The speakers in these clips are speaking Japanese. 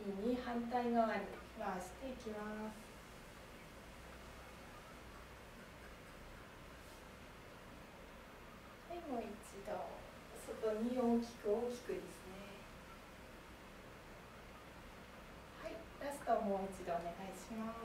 次に反対側に回していきます。はい、もう一度外に大きく大きくですね。はい、ラストもう一度お願いします。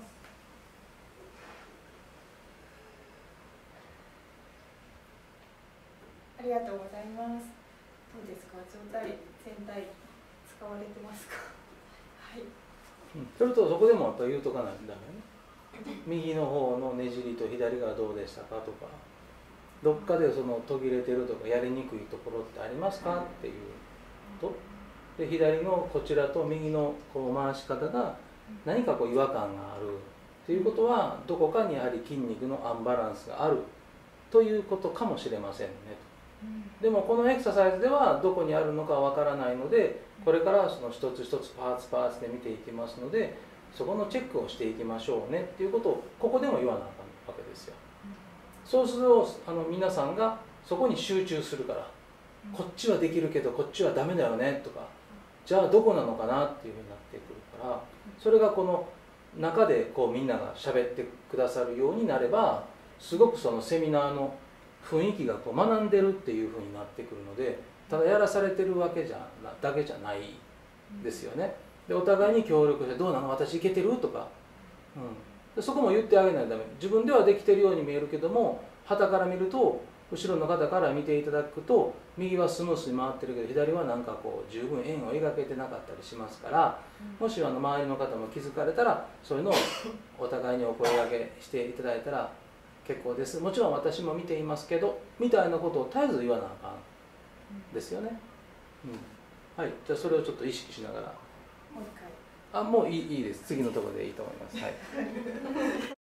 ありがとうございます。どうですか、上体全体使われてますか？はい。 それとそこでもやっぱ言うとかないんだね。右の方のねじりと左がどうでしたかとか、どっかでその途切れてるとかやりにくいところってありますかっていうと、で左のこちらと右のこう回し方が何かこう違和感があるっていうことは、どこかにやはり筋肉のアンバランスがあるということかもしれませんねと。でもこのエクササイズではどこにあるのかわからないので、これからその一つ一つパーツパーツで見ていきますので、そこのチェックをしていきましょうねっていうことをここでも言わなあかんわけですよ。そうすると皆さんがそこに集中するから、こっちはできるけどこっちはダメだよねとか、じゃあどこなのかなっていうふうになってくるから、それがこの中でこうみんなが喋ってくださるようになれば、すごくそのセミナーの雰囲気がこう学んでるっていうふうになってくるので、ただやらされてるだけじゃないですよね。でお互いに協力して「どうなの？私いけてる？」とか、でそこも言ってあげないとダメ。自分ではできてるように見えるけども、傍から見ると、後ろの方から見ていただくと、右はスムースに回ってるけど左はなんかこう十分円を描けてなかったりしますから、もし周りの方も気づかれたら、そういうのをお互いにお声掛けしていただいたら結構です。もちろん私も見ていますけどみたいなことを絶えず言わなあかんですよね。はい、じゃあそれをちょっと意識しながら。 もう一回。 もういいです。次のところでいいと思います。はい